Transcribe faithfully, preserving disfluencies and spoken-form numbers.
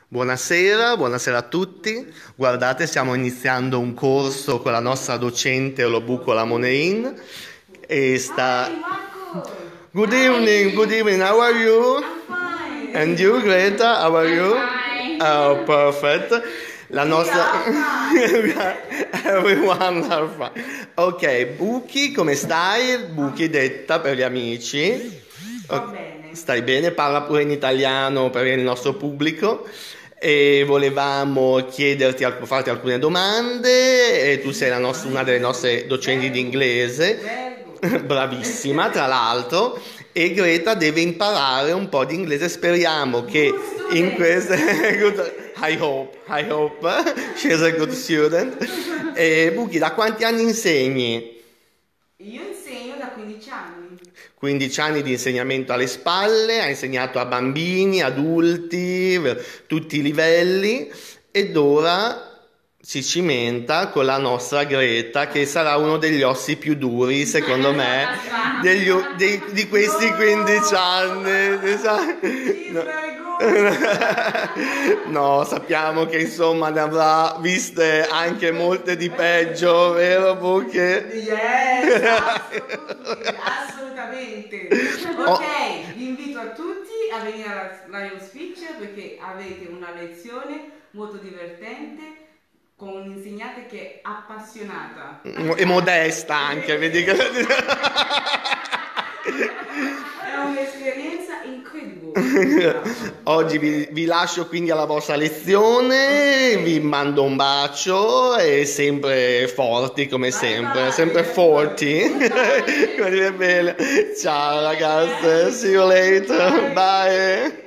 Buonasera, buonasera a tutti. Guardate, stiamo iniziando un corso con la nostra docente Olobuko Lamonein e sta... Good evening, good evening, how are you? I'm fine. And you, Greta, how are you? I'm fine. Oh, perfect. La nostra... Everyone are fine. Ok, Buki, come stai? Buki detta per gli amici. Sto bene. Stai bene? Parla pure in italiano per il nostro pubblico. E volevamo chiederti, farti alcune domande. E tu sei la nostra, una delle nostre docenti di inglese, bravissima tra l'altro, e Greta deve imparare un po' di inglese. Speriamo che in queste I hope, I hope she's a good student. E Buchi, da quanti anni insegni? Io insegno da quindici anni. quindici anni di insegnamento alle spalle, ha insegnato a bambini, adulti, tutti i livelli, ed ora si cimenta con la nostra Greta, che sarà uno degli ossi più duri, secondo me, degli, di, di questi quindici anni. No. No, sappiamo che insomma ne avrà viste anche molte di peggio, vero Buchi? Yes, assolutamente, assolutamente. Ok, vi invito a tutti a venire alla Lion Speech perché avete una lezione molto divertente con un'insegnante che è appassionata. E modesta anche, vedi che... È un'esperienza incredibile. Oggi vi, vi lascio quindi alla vostra lezione, okay. Vi mando un bacio e sempre forti come bye sempre, bye. Sempre forti. Come dire bene. Ciao ragazze, see you later, bye. Bye.